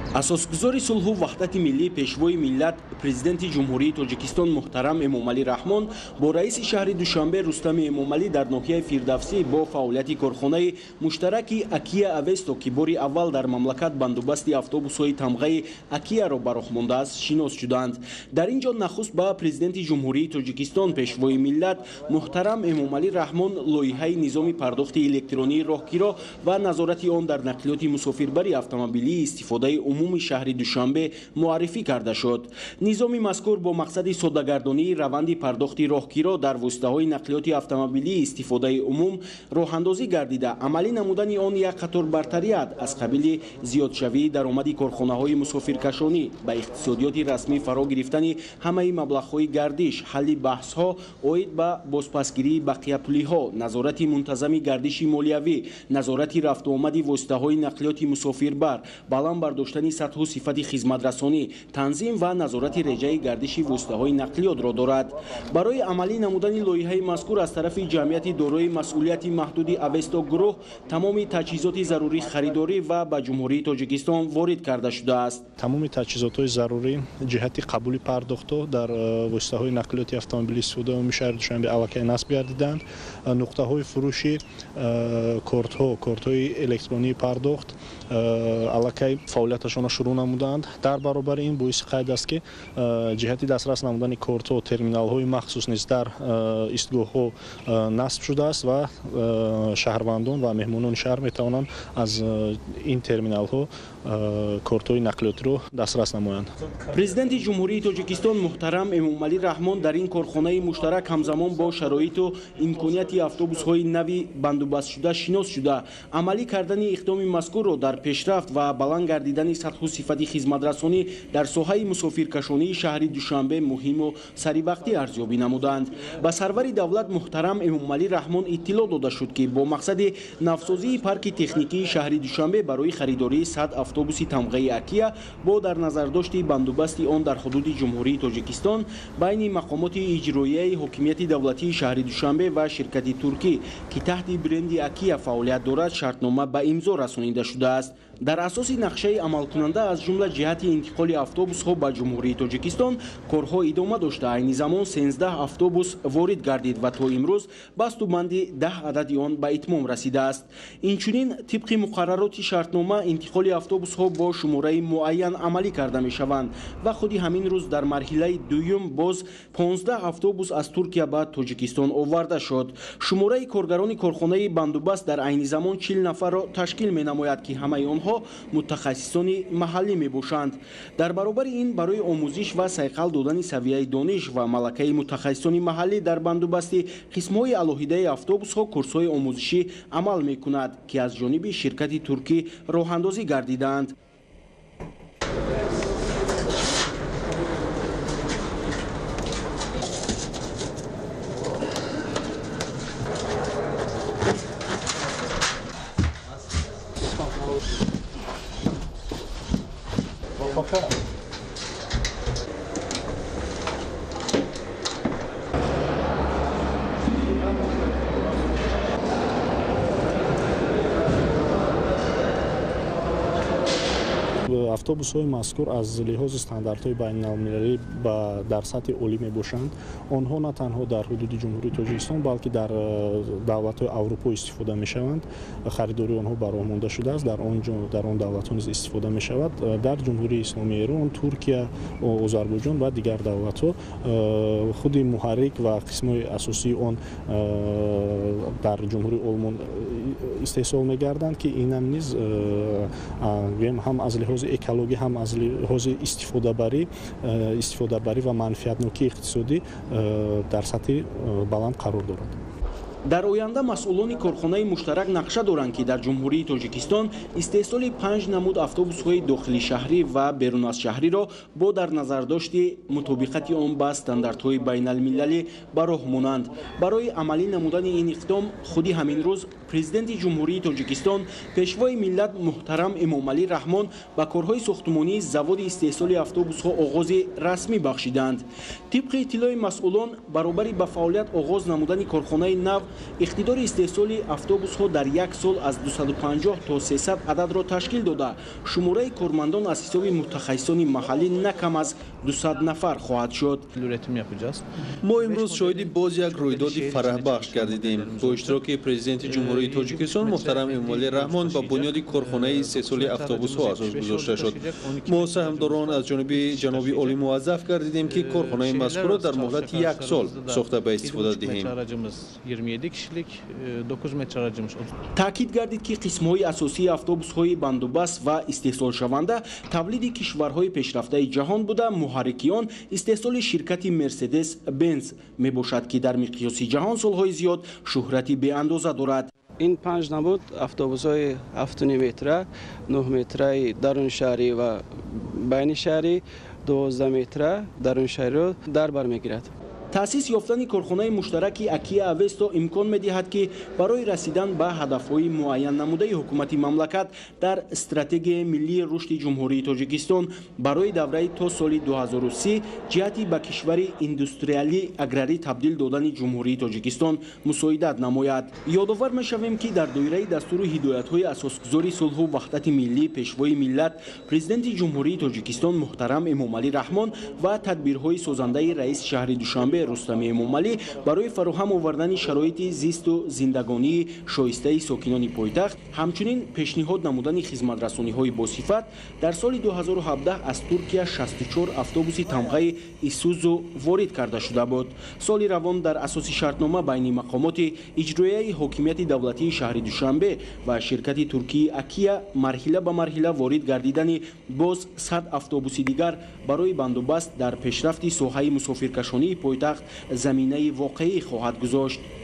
асосгузори сулҳу ваҳдати миллӣ пешвои миллат президенти ҷумҳурии тоҷикистон муҳтарам эмомалӣ раҳмон бо раиси шаҳри душанбе рустами эмомалӣ дар ноҳияи фирдавсӣ бо фаъолияти корхонаи муштараки акия авесто ки бори аввал дар мамлакат бандобасти автобусҳои тамғаи акияро ба роҳ мондааст шинос шуданд. дар ин ҷо нахуст ба президенти ҷумҳурии тоҷикистон пешвои миллат муҳтарам эмомалӣ раҳмон лоиҳаи низоми пардохти электронии роҳгиро ва назорати он дар нақлиёти мусофирбари автомобилии истифодаи умуми шаҳри душанбе муаррифӣ карда шуд. низоми мазкур бо мақсади соддагардонии раванди пардохти роҳгиро дар воситаҳои нақлиёти автомобилии истифодаи умум роҳандозӣ гардида амалӣ намудани он як қатор бартарият аз қабили зиёдшавии даромади корхонаҳои мусофиркашонӣ ба иқтисодиёти расмӣ фаро гирифтани ҳамаи маблағҳои гардиш, ҳалли баҳсҳо оид ба бозпасгирии бақияпулиҳо, назорати мунтазами гардиши молиявӣ, назорати рафтуомади воситаҳои нақлиёти мусофирбар, баланд бардоштани сатҳу сифати хизматрасонӣ, танзим ва назорати реҷаи гардиши воситаҳои нақлиётро дорад. барои амалӣ намудани лоиҳаи мазкур аз тарафи ҷамъияти дорои масъулияти маҳдуди авесто гурӯҳ тамоми таҷҳизоти зарурӣ харидорӣ ва ба ҷумҳурии тоҷикистон ворид карда шудааст. тамоми таҷҳизотҳои зарурӣ ҷиҳати қабули пардохтҳо дар воситаҳои нақлиёти автомобили истифодаи умуми шаҳри душанбе аллакай насб гардиданд. нуқтаҳои фурӯши кортҳои электронии пардохт аллакай фаъолияташонро шурӯъ намуданд. дар баробари ин боиси қайд аст ки ҷиҳати дастрас намудани кортҳо терминалҳои махсус низ дар истгоҳҳо насб шудааст ва шаҳрвандон ва меҳмонони шаҳр метавонанд аз ин терминалҳо кортҳои нақлиётиро дастрас намоянд. президенти ҷумҳурии тоҷикистон муҳтарам эмомалӣ раҳмон дар ин корхонаи муштарак ҳамзамон бо шароиту имконияти автобусҳои нави бандобастшуда шинос шуда амалӣ кардани иқдоми мазкурро дар пешрафт ва баланд гардидани сатҳу сифати хизматрасонӣ дар соҳаи мусофиркашонии шаҳри душанбе муҳиму саривақтӣ арзёбӣ намуданд. ба сарвари давлат муҳтарам эмомалӣ раҳмон иттилоъ дода шуд ки бо мақсади навсозии парки техникии шаҳри душанбе барои харидории 100 автобуси тамғаи акия бо дар назардошти бандобасти он дар ҳудуди ҷумҳурии тоҷикистон байни мақомоти иҷроияи ҳокимияти давлатии шаҳри душанбе ва ширкати туркӣ ки таҳти бренди акия фаъолият дорад шартнома ба имзо расонида шудааст. дар асоси нақшаи амалкунанда аз ҷумла ҷиҳати интиқоли автобусҳо ба ҷумҳурии тоҷикистон корҳо идома дошта айни замон 13 автобус ворид гардид ва то имрӯз бастубанди 10 адади он ба итмом расидааст. инчунин тибқи муқаррароти шартнома интиқоли автобусҳо бо шумораи муайян амалӣ карда мешаванд ва худи ҳамин рӯз дар марҳилаи дуюм боз 15 автобус аз Туркия ба Тоҷикистон оварда шуд. шумораи коргарони корхонаи бандобаст дар айни замон 40 нафарро ташкил менамояд ки ҳамаи онҳо мутахассисони маҳаллӣ мебошанд. дар баробари ин барои омӯзиш ва сайқал додани савияи дониш ва малакаи мутахассисони маҳаллӣ дар бандобасти қисмҳои алоҳидаи автобусҳо курсҳои омӯзишӣ амал мекунад ки аз ҷониби ширкати туркӣ роҳандозӣ гардиданд. автобусҳои мазкур аз лиҳози стандартҳои байналмилалӣ дар сатҳи олӣ мебошанд. онҳо на танҳо дар ҳудуди ҷумҳурии тоҷикистон балки дар давлатҳои аврупо истифода мешаванд. харидори онҳо ба роҳ монда шудааст. дар он давлатҳо низ истифода мешавад. дар ҷумҳурии исломии Эрон, Туркия, Озарбойҷон ва дигар давлатҳо худи муҳаррик ва қисмҳои асосии он дар ҷумҳурии Олмон истеҳсол мегарданд ки инам низ ҳам аз лиҳози экологӣ ҳам аз лиҳози истифодабарӣ ва манфиатнокии иқтисодӣ дар сатҳи баланд қарор дорад. дар оянда масъулони корхонаи муштарак нақша доранд ки дар ҷумҳурии тоҷикистон истеҳсоли 5 намуд автобусҳои дохилишаҳрӣ ва беруназшаҳриро бо дар назардошти мутобиқати он ба стандартҳои байналмилалӣ ба роҳ монанд. барои амалӣ намудани ин иқдом худи ҳамин рӯз президенти ҷумҳурии тоҷикистон пешвои миллат муҳтарам эмомалӣ раҳмон ба корҳои сохтмонии заводи истеҳсоли автобусҳо оғози расмӣ бахшиданд. тибқи иттилои масъулон баробари ба фаъолият оғоз намудани корхонаи нав иқтидори истеҳсоли автобусҳо дар як сол аз 250 то 300 ададро ташкил дода, шумораи кормандон аз ҳисоби мутахассисони маҳаллӣ на кам аз 200 нафар хоҳад шуд. мо имрӯз шоҳиди боз як рӯйдоди фараҳбахш гардидем. Бо иштироки президенти ҷумҳурии Тоҷикистон муҳтарам Эмомалӣ Раҳмон ба бунёди корхонаи сесоли автобусҳо асос гузошта шуд. мо саҳмдорон аз ҷониби ҷаноби Олӣ муаззаф гардидем ки корхонаи мазкурро дар муҳлати як сол сохта ба истифода диҳем. таъкид гардид ки қисмҳои асосии автобусҳои бандубаст ва истеҳсолшаванда тавлиди кишварҳои пешрафтаи ҷаҳон буда, муҳаррики он истеҳсоли ширкати Мерседес Бенз мебошад ки дар миқёси ҷаҳон солҳои зиёд шӯҳрати беандоза дорад. این 5 نمود اتوبوس‌های 7.5 متره، 9 متره درون شهری و بین شهری، 12 متره درون شهری رو در بر میگیرد. таъсис ёфтани корхонаи муштараки Акия Авесто имкон медиҳад ки барои расидан ба ҳадафҳои муайяннамудаи ҳукумати мамлакат дар стратегияи миллии рушди ҷумҳурии Тоҷикистон барои давраи то соли 2030 ҷиҳати ба кишвари индустриалӣ аграрӣ табдил додани ҷумҳурии Тоҷикистон мусоидат намояд. ёдовар мешавем ки дар доираи дастури ҳидоятҳои асосгузори сулҳу ваҳдати миллӣ пешвои миллат президенти ҷумҳурии Тоҷикистон муҳтарам Эмомалӣ Раҳмон ва тадбирҳои созандаи раис шаҳри Душанбе Рустами Эмомалӣ барои фароҳам овардани шароити зисту зиндагонии шоистаи сокинони пойтахт, ҳамчунин пешниҳод намудани хизматрасониҳои босифат дар соли 2017 аз Туркия 64 автобуси тамғаи Исузу ворид карда шуда буд. соли равон дар асоси шартнома байни мақомоти иҷроияи ҳокимияти давлатии шаҳри Душанбе ва ширкати туркии Акия марҳила ба марҳила ворид гардидани боз 100 автобуси дигар барои бандубаст дар пешрафти соҳаи мусофиркашонии пойтахт заминаи воқеӣ хоҳад гузошт.